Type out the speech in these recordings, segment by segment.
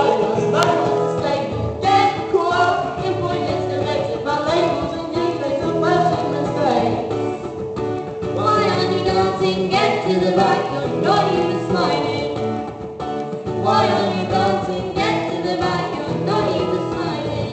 Get to the back, you're not even smiling. Why are you dancing? Get to the back, you're not even smiling.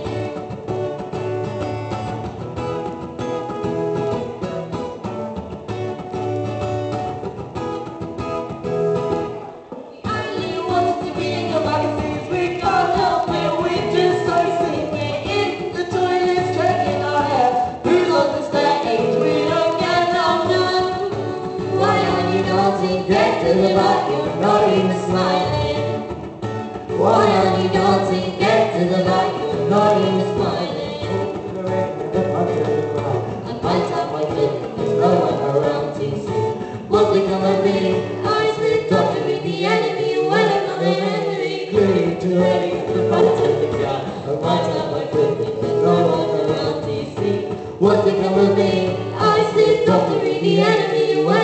We only want to be in your magazines, we can't help it, we just don't sleep. We're in the toilets checking our hair. Who's on the stage? We don't get no none. Why are you dancing? Get to the back, you're not even smiling. Why are you dancing? Get to the back, you're not even smiling. I might have my clip, there's no one around to see. What's become of me? I slipped off to meet the enemy. When I'm not an enemy, clearly too ready for the fight of the gun. I might have my clip, there's no one around to see. What's become of me? I slipped off to meet the enemy. When